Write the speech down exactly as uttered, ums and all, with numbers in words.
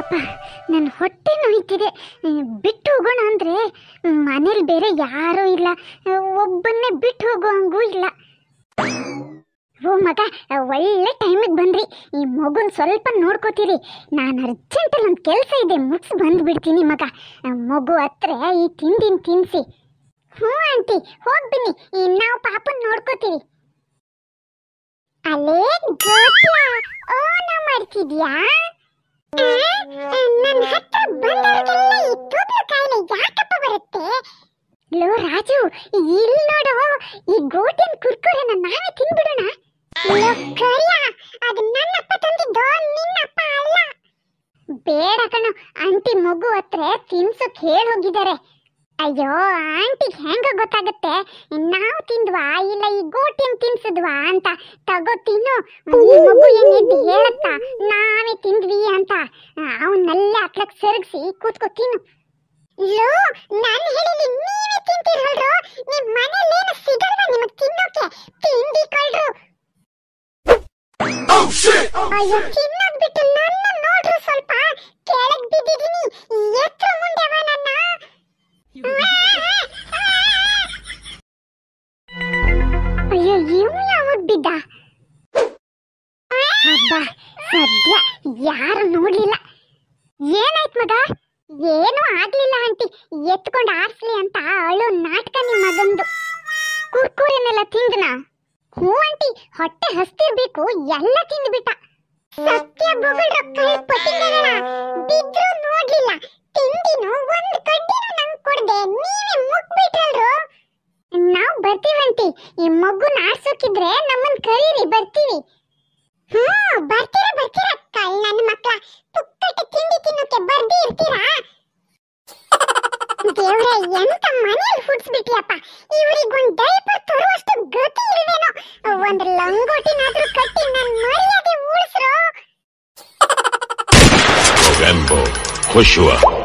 ಯಪ್ಪ ನನ್ನ ಹೊಟ್ಟೆ ನೋಯ್ತಿದೆ. ಬಿಟ್ಟು ಹೋಗೋಣ ಅಂದರೆ ಮನೇಲಿ ಬೇರೆ ಯಾರೂ ಇಲ್ಲ, ಒಬ್ಬನ್ನೇ ಬಿಟ್ಟು ಹೋಗೋ ಹಂಗೂ ಇಲ್ಲ. ಓ ಮಗ, ಒಳ್ಳೆ ಟೈಮಿಗೆ ಬಂದ್ರಿ. ಈ ಮಗುನ ಸ್ವಲ್ಪ ನೋಡ್ಕೋತೀರಿ. ನಾನು ಅರ್ಜೆಂಟಲ್ಲಿ ಒಂದು ಕೆಲಸ ಇದೆ, ಮುಗಿಸಿ ಬಂದುಬಿಡ್ತೀನಿ ಮಗ. ಮಗು ಹತ್ರ ಈ ತಿಂಡಿನ ತಿನ್ನಿಸಿ. ಹ್ಞೂ ಆಂಟಿ, ಹೋಗ್ಬಿನಿ, ನಾವು ಪಾಪನ್ ನೋಡ್ಕೋತೀವಿ. ಅಲ್ಲೇ ಗೋಟ್ಯಾ ಓನ ಮಾಡ್ತಿದ್ಯಾ? ನನ್ನ ಹತ್ರ ಬಂದವರಿಗೆಲ್ಲ ಈ ತೂಕ ಕಾಯಿಲೆ ಯಾಕಪ್ಪ ಬರುತ್ತೆ? ಲೋ ರಾಜು, ಇಲ್ಲಿ ನೋಡು, ಈ ಗೋಟಿನ ಕುರ್ಕುರೆನ ನಾವೇ ತಿನ್ಬಿಡೋಣ. ಲೋ ಕರಿಯ, ಅದು ನನ್ನಪ್ಪ ತಂದಿದ್ದು, ನಿನ್ನಪ್ಪ ಅಲ್ಲ. ಬೇಡ ಕಣೋ, ಆಂಟಿ ಮಗು ಹತ್ರ ತಿನ್ಸೋಕ್ ಹೇಳಿ ಹೋಗಿದ್ದಾರೆ. ಅಯ್ಯೋ, ಆಂಟಿಗೆ ಹೆಂಗ ಗೊತ್ತಾಗುತ್ತೆ ನಾವು ತಿಂದ್ವಾ ಇಲ್ಲ ಈ ಗೋಟಿನ ತಿನ್ಸಿದ್ವಾ ಅಂತ? ತಗೋ ತಿನ್ನು. ಮಗು ಏನಿದ್ದು ಹೇಳತ್ತಾ ನಾವೇ ತಿಂದ್ವಿ ಅಂತ. ಅವನ್ನೆಲ್ಲ ಹತ್ಲಕ್ ಸೆರಗಿಸಿ ಕೂತ್ಕೋ ತಿನ್ನು. ಲೋ, ನಾನು ಹೇಳಿಲಿ ನೀವೇ ತಿಂತೀರಲ್ರು, ನಿಮ್ ಮನೇಲೇನು ಸಿಗಲ್ವಾ ನಿಮಗ್ ತಿನ್ನೋಕೆ? ತಿಂಡಿ ಕಳ್ರು. ಅಯ್ಯೋ, ತಿನ್ನೋದ್ ಬಿಟ್ಟು ನನ್ನ ನೋಡ್ರು, ಸ್ವಲ್ಪ ಕೆಳಗ್ ಬಿದ್ದಿದೀನಿ. ಎತ್ರ ಮುಂದೆವ ನನ್ನ. ಅಯ್ಯೋ, ಇವ್ ಯಾವಾಗ ಬಿದ್ದ? ಹಬ್ಬ, ಸದ್ಯ ಯಾರು ನೋಡ್ಲಿಲ್ಲ. ಏನಾಯ್ತು ಮಗ? ಏನೂ ಆಗ್ಲಿಲ್ಲ ಆಂಟಿ, ಎತ್ಕೊಂಡು ಆರ್ಸ್ಲಿ ಅಂತ ಅಳು ನಾಟಕ ನಿಮ್ಮ ಮಗಂದು. ಕುರ್ಕುರೆನೆಲ್ಲ ತಿಂದನಾ? ಹ್ಞೂ ಆಂಟಿ, ಹೊಟ್ಟೆ ಹಸ್ತಿರ್ಬೇಕು, ಎಲ್ಲ ತಿಂದ್ಬಿಟ್ಟ. ಸತ್ಯ ಬೊಗಳ್ರ ಕೈ ಪಟ್ಟಿಗೆಗಳ ಬಿದ್ರು ನೋಡ್ಲಿಲ್ಲ. ತಿಂಡಿನು ಒಂದ್ ಕಡ್ಡಿನೂ ನಂಗೆ ಕೊಡ್ದೆ ನೀವೇ ಮುಗ್ಬಿಟ್ರಲ್ರು. ನಾವು ಬರ್ತೀವಂಟಿ, ಈ ಮಗುನ ಆರ್ಸೋಕಿದ್ರೆ ನಮ್ಮನ್ ಕರೀರಿ, ಬರ್ತೀವಿ. ಹ್ಮ್, ಬರ್ತೀರಾ ಬರ್ತೀರಾ ಕಳ್ ನನ್ನ ಮಕ್ಳ. ಪುಕ್ಕಟ ತಿಂಡಿ ತಿನ್ನೋಕೆ ಬರ್ದಿ ಇರ್ತೀರಾ? ದೇವ್ರೆ, ಎಂತ ಮನೇಲಿ ಹುಡ್ಸ್ಬಿಟ್ಯಪ್ಪ. ಇವ್ರಿಗೊಂದ್ ಡೈಪರ್ ತರುವಷ್ಟು ಗತಿ ಇಲ್ವೇನೋ. ಒಂದ್ ಲಂಗೋಟಿನಾದ್ರೂ ಕಟ್ಟಿ ನನ್ ಮರ್ಯಾದೆ ಉಳಿಸ್ರು. Rambo, Joshua.